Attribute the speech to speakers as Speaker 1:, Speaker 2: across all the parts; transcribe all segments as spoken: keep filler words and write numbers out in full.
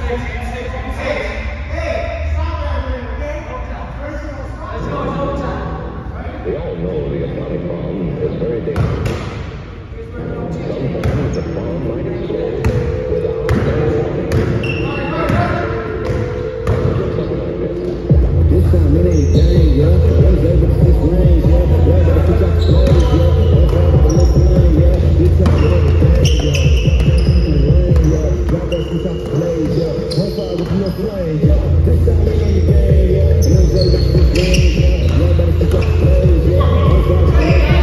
Speaker 1: We all know the atomic bomb is very dangerous. Sometimes the bomb might explode without any warning.
Speaker 2: This time it ain't gang, yeah. Guns over the six range, yeah. Right out the top slaves, yeah. One part of the left lane, yeah. This time it ain't gang, yeah. Yeah. Right out the top slaves, yeah. One part with no flame, yeah. This time it ain't gang, yeah. Guns over the six range, yeah. Right out the top slaves, yeah. One part of the left lane, yeah.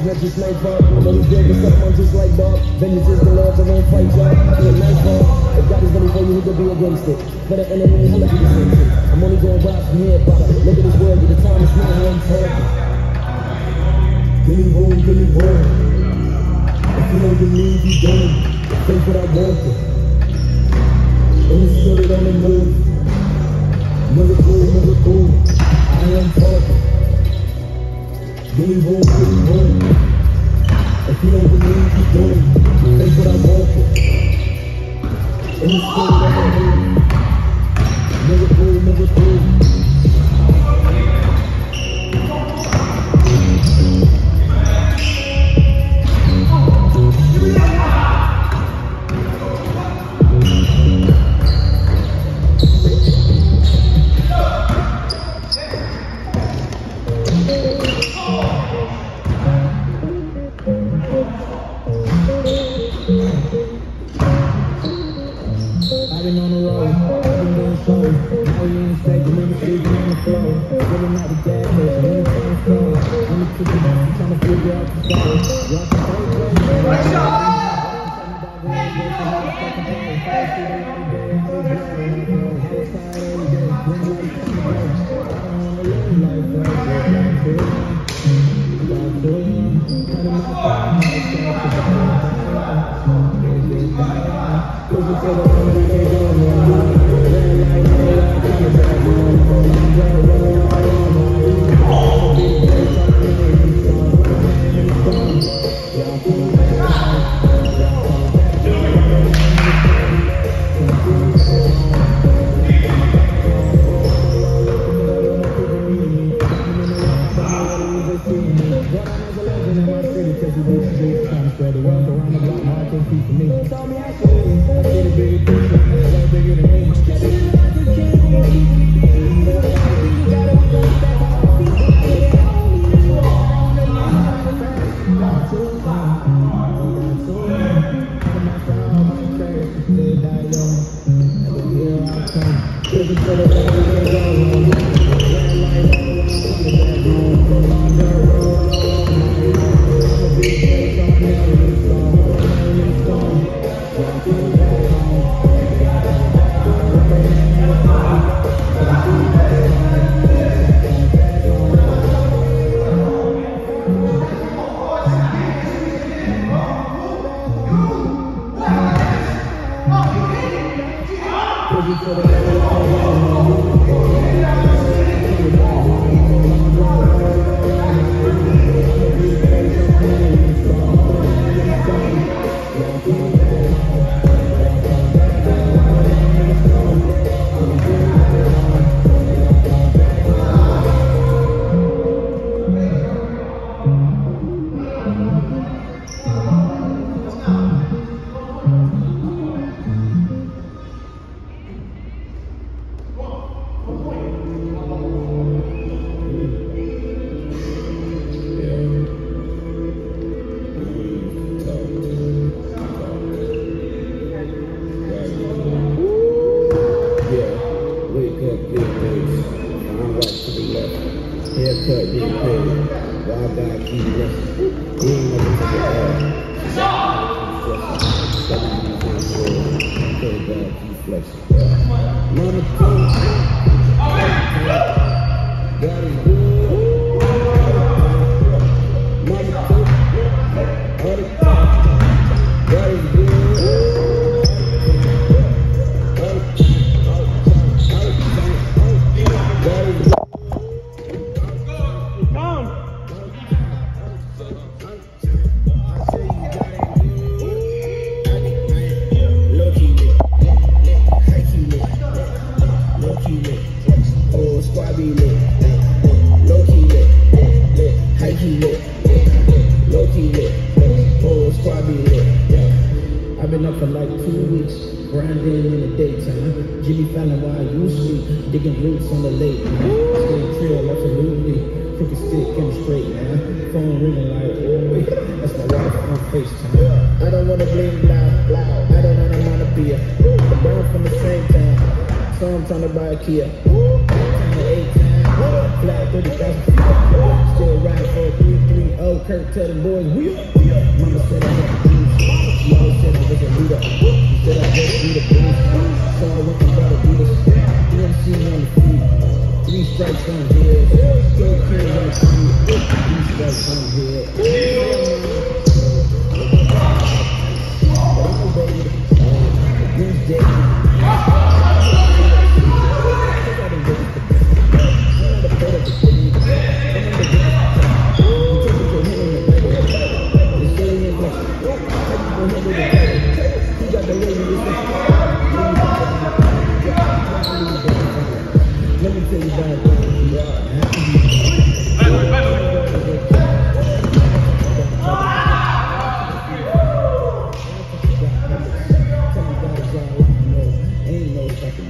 Speaker 2: Just like Bob, then you just the Lord's own fight, y'all. Nice, be against it. For the enemy, he like to sense it. I'm only going wild from here, brother. Look at this world, the time is now, I'm talking. Give me room, give me room. If you know you need, you don't. Think what I wanted. And you stood it on the move. Miracle, miracle. I am talking. Give me room, give me room. If you don't believe, you don't. Think what I wanted. And you stood it on the move. Miracle, miracle. I've been on the road, I've been doing shows. Now we in the stage, remember sleeping on the floor. Getting out the gas station, when it's on the floor. I'm the chicken box, I'm trying to figure out the story. Y'all can play, play, play. Haircut, get paid. Why God keep blessing? He ain't never took it all. Okay, God keep flexing. Mama told me, God is good. Mama told me, all the time, God is good. All the time, all the time, all the time, God is good. I've been up for like two weeks, grinding in the daytime. Jimmy Fallon while you sleep, digging roots on the lake, man. Staying trail, absolutely. Crooked stick and straight, man. Phone ringing like, oh wait, that's my wife on FaceTime. I don't wanna blame loud, loud. I don't wanna wanna be a the burn from the same time. So I'm trying to buy a Kia. Eight times, flat thirty thousand feet. Still riding for a three three oh. Kirk tell them boys, we up, we up. Mama said I had to do. She always said I was a leader. She said I had to be the best. So I went stripes on here. Still kids on the street. These stripes on here. But I'm baby. Uh, these days. Let me tell you about ain't no fucking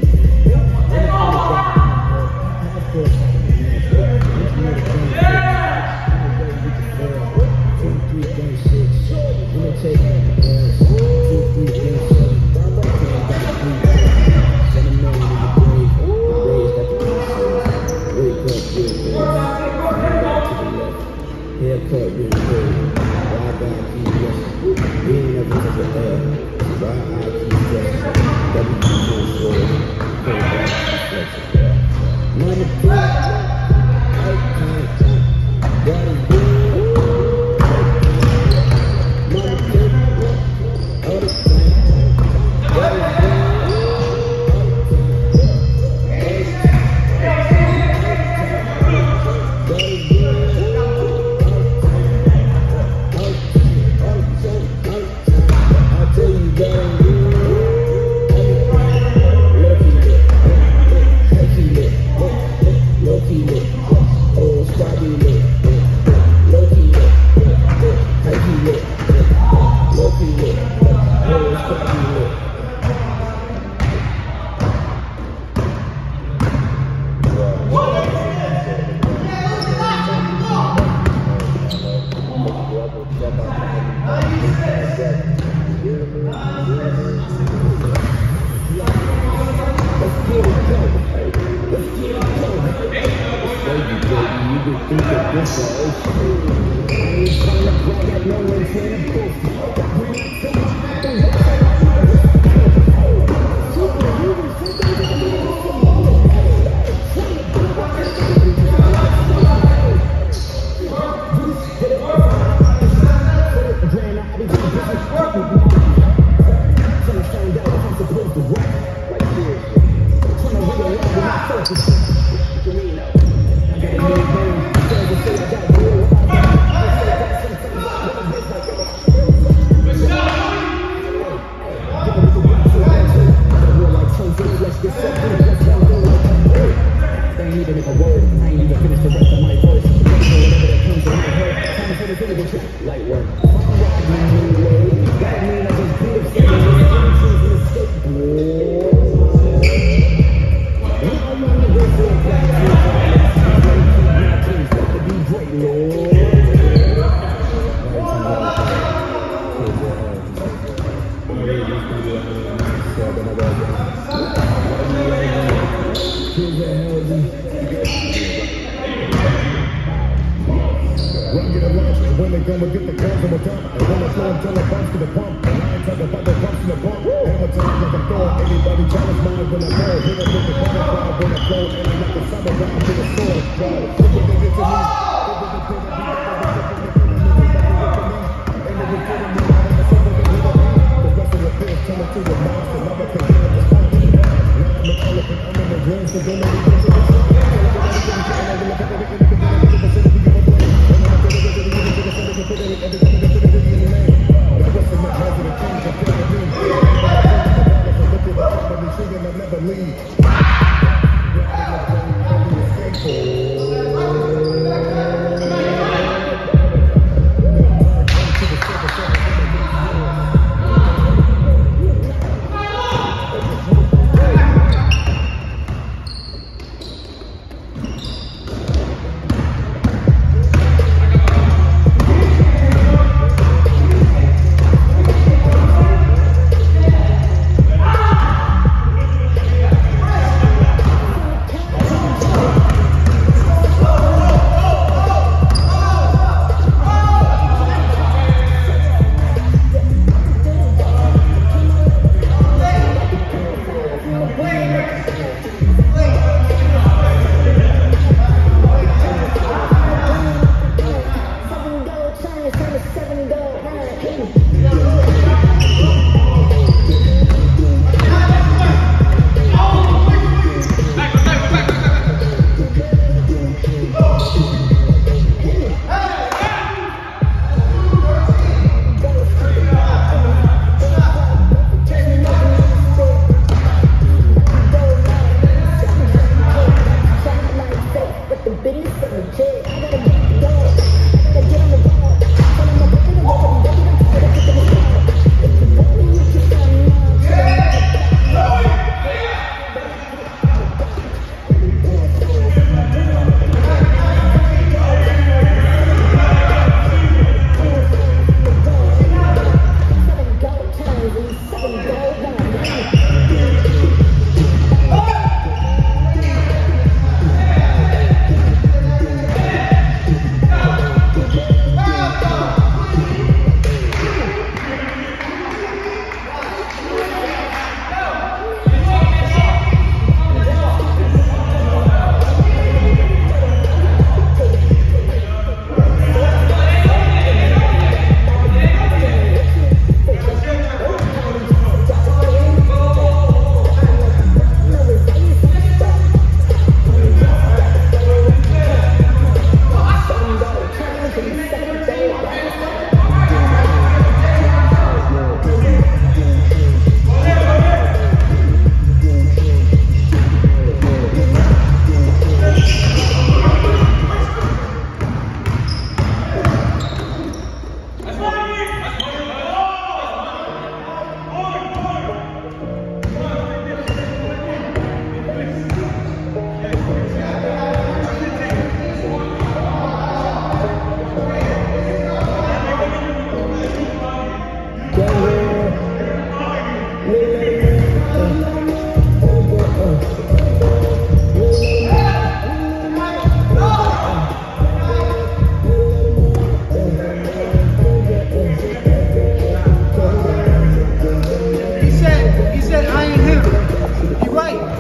Speaker 2: haircut really crazy. Why God keep dressing? We ain't never took a L. Why I keep dressing? W P four story. Pay back reflection. Money good. Okay. God is good. Money good. All the time. God is good. When they come and get the guns on the top, and when I slow them, tell them bumps to the pump. And I ain't talking about the bumps in the bump. Hammer time like a thought. Anybody challenge mine when I go. Hit them with the fire crowd when I flow. And I'm like a summer round to the sword. Bro, look what they did to me. And they were getting me out of the summer they hit me. The rest of the pills turning to the mouth. And never can get the spot. Now I'm an elephant, I'm in the room, so don't let me get to the top.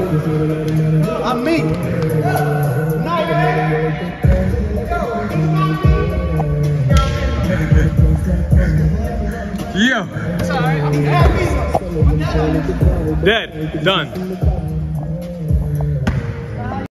Speaker 3: I'm me.
Speaker 4: Yeah.
Speaker 3: Sorry, I'm happy.
Speaker 4: Dead. Done.